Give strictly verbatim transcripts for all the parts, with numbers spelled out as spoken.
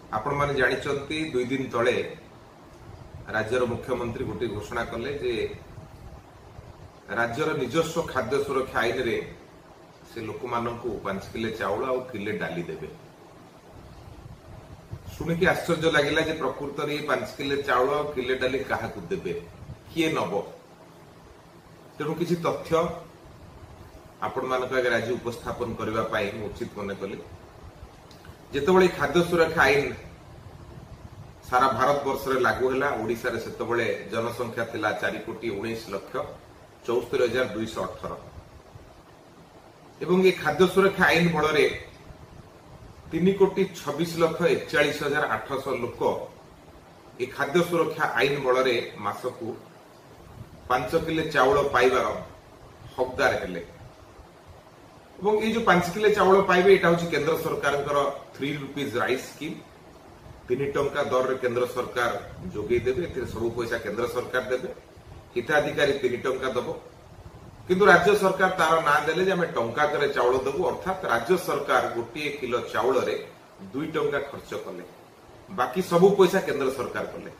आपण माने जानिचंती दुई दिन तले राज्यर मुख्यमंत्री गोटे घोषणा कले जे राज्यर निजस्व खाद्य सुरक्षा आईन रे से लोक मानकू पांच किले चाउल और किले डाली देबे। शुणिकी आश्चर्य लगिला जे प्रकृत रे पांच किले चाउल और किले डाली काहाकू देबे, किए नब। तेणु किसी तथ्य आपण मानक आगे आज उपस्थापन करबा पाई मु उचित मने कले। जेतेबेले खाद्य सुरक्षा आईन सारा भारत वर्ष रे लागू हैला, ओडिसा रे सेतेबेले जनसंख्या थिला चार कोटी उन्नीस लक्ष चौस्तरी हजार दुईश अठर एवं ये खाद्य सुरक्षा आईन बल रे तीन कोटी छब्बीस लक्ष एकचालीस हजार आठश लोक ये खाद्य सुरक्षा आईन बल रे मासकू पांच किले चाउल पाइबार हकदार हेले। एवं ये जो पांच किले चाउल पाइबे एटा होची केंद्र सरकार थ्री रुपीज राइस स्कीम। तीन टंका दर रे केंद्र सरकार जोगे देबे, एथिरे सब पैसा केंद्र सरकार देबे, हिताधिकारी तीन टंका दबो। किंतु राज्य सरकार तार ना देले जे हमें टंका करे चाउल देबो, अर्थात राज्य सरकार गोटे किलो चाउल रे दुई टंका खर्च कले, बाकी सब पैसा केंद्र सरकार कले।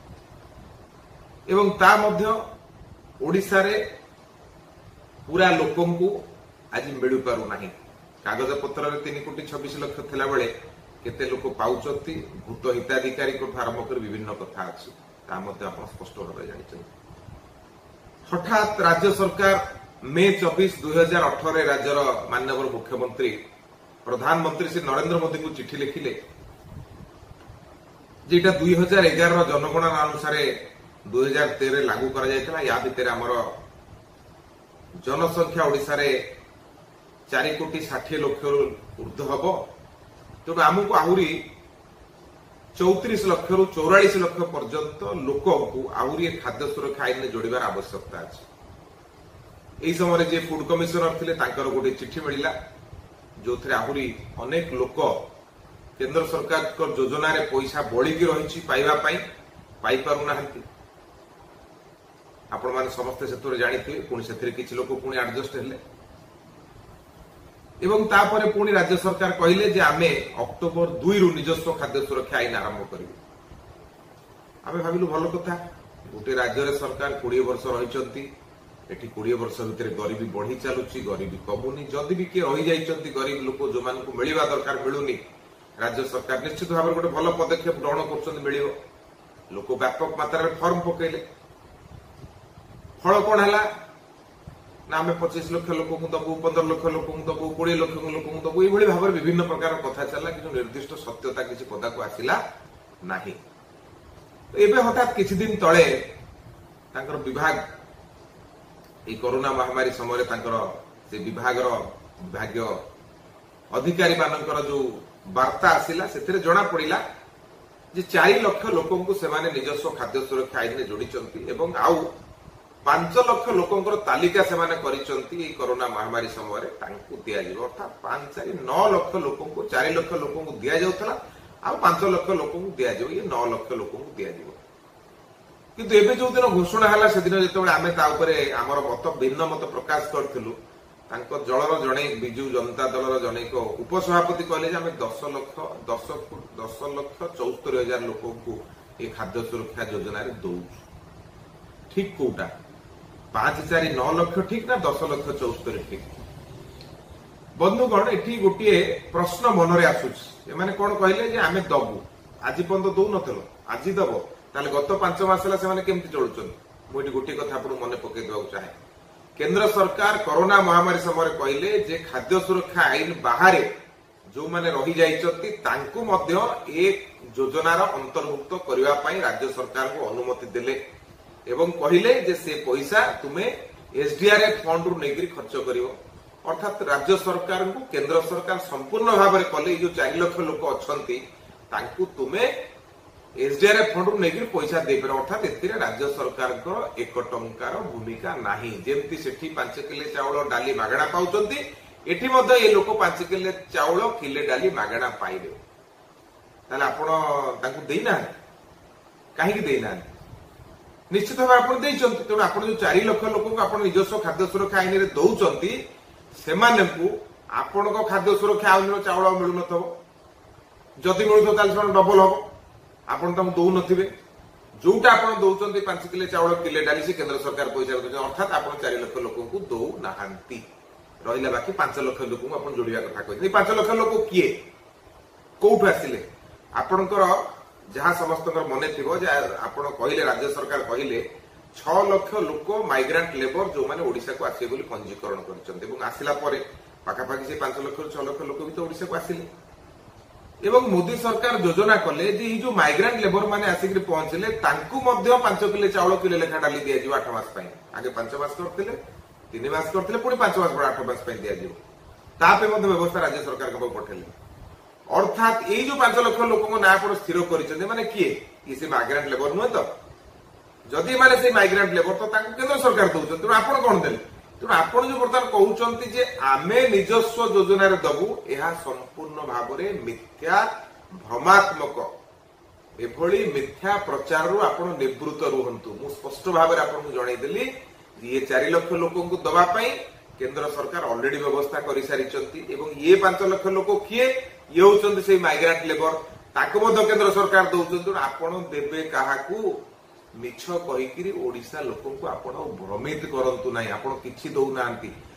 एवं ता मध्य ओडिसा रे पूरा लोकंकु आज मिलु पारु नाही। कागज पत्र रे तीन कोटी छब्बीस लक्ष थिला बेले केते लोक पाउचंती, भूत हिताधिकारी को आरंभ कर विभिन्न कथा अछि, ता मध्य आपण स्पष्ट भाबे जानिछन। हठात राज्य सरकार मे चौबीस दुई हजार अठर राज्यर माननीय मुख्यमंत्री प्रधानमंत्री श्री नरेंद्र मोदी को चिठी लिखिले जेटा दुई हजार एगार जनगणना अनुसार दुई हजार तेरह लागू करा जायतला। या भितर हमर जनसंख्या ओडिसा रे चार कोटी षाठी लक्ष ऊर्ध्व हबो। तेणु आमको आहरी चौतीस लक्ष रु चौरालीस लक्ष पर्यंत लोक को आहरी खाद्य सुरक्षा आईन जोड़बार आवश्यकता अच्छी। यही समय जे फूड कमिशनर थिले तांकर गोटे चिठी मिला जो थे आहरी अनेक लोक केंद्र सरकार योजना रे पैसा बढ़िकी रही पाइबा पाई पारु नाहंती। आपण माने समस्ते सेतुरे जानिथिबे, पुणी सेथिरे किछि लोक पुणी एडजस्ट हेले एवं तापर पुणी राज्य सरकार कहले जे आमे अक्टोबर दुई रु निजस्व खाद्य सुरक्षा आईन आरंभ करिबे। आमे भाबिलु भलो कथा, गोटे राज्य रे सरकार बीस वर्ष रहिचंती, एठी बीस वर्ष भितर गरीबी बढ़ी चालुची, गरीबी कमुनी। जदि भी के रही जाइचंती गरीब लोक जो मानकु मिलिबा दरकार मिलुनी, राज्य सरकार निश्चित भाव गोटे भलो पदक्षेप ग्रहण करछन, मिलिबो। लोक व्यापक मात्रा रे फॉर्म पकेले, फल कोन हला ना आम पचिश लक्ष लोक दबू, पंद्रह लक्ष लोक दबू, कोड़े लक्ष लोक दबू, ये भाव में विभिन्न प्रकार कथा चलला, कि निर्दिष्ट सत्यता किसी पदा को आसिला नाही। तो एबे हठात किछि दिन तळे तांकर विभाग ए कोरोना महामारी समय तांकर से विभागर विभागीय अधिकारी मानकर जो वार्ता आसिला सेथिरे जणा पड़िला जे चार लक्ष लोकंकु सेमाने निजस्व खाद्य सुरक्षा आईन रे जोड़िचंती एवं आउ पांच लक्ष लोकंकर तालिका सेमाने करिचंती ए कोरोना महामारी समय रे तांकु दिया जिवो। अर्थात पांच चार नौ लक्ष लोकंकु चार लक्ष लोकंकु दिया जाउतला, आ पांच लक्ष लोकंकु दिया जिवो, ये नौ लक्ष लोकंकु दिया जिवो। किंतु एबे जो दिन घोषणा हला से दिन जेतेबेले आमे ता उपरे हमर मत भिन्न मत प्रकाश करथिलु, तांको जळर जणे बिजू जनता दलर जणे को उपसभापति कहले जे आमे दस लक्ष दस दस लक्ष चौस्तरी हजार लोकंकु ए खाद्य सुरक्षा योजना रे दउ। ठीक कोटा पांच चार नौ लक्ष ठीक ना दस लक्ष चौस्तरी ठीक? बंधुगण एठी गोटे प्रश्न मन रे आसुछि, एमाने कोन कहले जे आमे दबु, आज पर्यंत दउ नथलो, आज दब, ताले गत पांच मास हला सेमाने केमति चलुछन? मु एठी गोटे कथा आपन मने पके देबा चाहे। केंद्र सरकार कोरोना महामारी समय कहले जे खाद्य सुरक्षा आईन बाहर जो माने रही जाइचंती तांकु मध्य एक योजनार अंतर्भुक्त करबा पई राज्य सरकार को अनुमति देले एवं कहले जे से पैसा तुमे एसडीआरएफ फंड रु नेगरी खर्च करिवो। अर्थात राज्य सरकार को केंद्र सरकार संपूर्ण भाव में कले जो चार लक्ष लोक अछंती तांकु तुमे एसडीआरएफ फंड रु नेगरी पैसा दे पर। अर्थात एथिरे राज्य सरकार को एक टंकार भूमिका नाही। जेमती सेठी पांच किले चाउल डाली मागणा पाउचंती, एठी मध्य ए लोक पांच किले चाउल किले डाली मागणा पाइबे। ताले आपण तांकु देइना काहे कि देइना? निश्चित भाव आप तेणु आप जो चार लक्ष लोक आप निजस्व खाद्य सुरक्षा आईन में दौरान से आपण खाद्य सुरक्षा आईन चाउल मिलू न जदि मिलुथो ताले से डबल हम आपण ताकू दौ नथिबे जोटा आपण दौचंती पांच किलो चाउल किले डाली से केंद्र सरकार पैसा दउछन अर्थात आपण चार लाख लोक को दौ नाहांती रहिला बाकी पांच लाख लोक को आपण जोड़िया कथा कहते पांच लाख लोक किए कोठु आसिले आपणकर जहां समस्त मन थी आपण कहले राज्य सरकार कहले छह लाख लोक माइग्रेंट लेबर जो माने ओडिशा को आसे बोली पंजीकरण करछन्ते एवं आसिला परे पाखापाखि से पांच लाख छह लाख लोक भी तो ओडिशा को आसिले एवं मोदी सरकार योजना कले जे जो माइग्रेंट लेबर माने आसिक पहुंचले तांकु मध्य पांच किलो चाउल किलो लेखा डाली दिया जिवो आठ मास पई आगे पांच मास करथिले तीन मास करथिले पुणी पांच मास पर आठ मास पई दिया जिवो तापे मध्य व्यवस्था राज्य सरकार के पठेले अर्थात ये जो पांच लाख लोक ना पर स्थिर करिसेंते माने किए ये से माइग्रेंट लेबर नुह तो जदि माने से माइग्रेंट लेबर तो तांकु केंद्र सरकार दउछन तो आपण कोन देले तो आपण जो बर्तमान कहउचंती जे आमे निजस्व योजना रे दबु एहा संपूर्ण भाबरे मिथ्या भ्रमात्मक एभली मिथ्या प्रचार रु आपण निवृत्त रुहंतु मु स्पष्ट भाबरे आपण जणाई देली ये चार लाख लोक को दबा पई केंद्र सरकार ऑलरेडी व्यवस्था करि सारिचंती एवं ये पांच लाख लोक किए ये होचंती से माइग्रेंट लेबर ताको मध्य केंद्र सरकार दउचंती आपण देबे काहाकू मिछ कहिकिरी ओडिशा लोक को आपण भ्रमित करंतु नाही आपण किछि दउ नांती